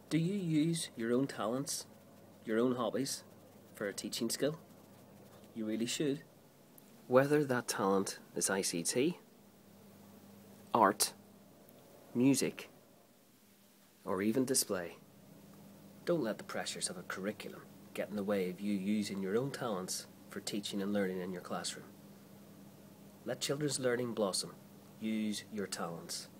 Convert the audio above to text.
Do you use your own talents, your own hobbies, for a teaching skill? You really should. Whether that talent is ICT, art, music, or even display, don't let the pressures of a curriculum get in the way of you using your own talents for teaching and learning in your classroom. Let children's learning blossom. Use your talents.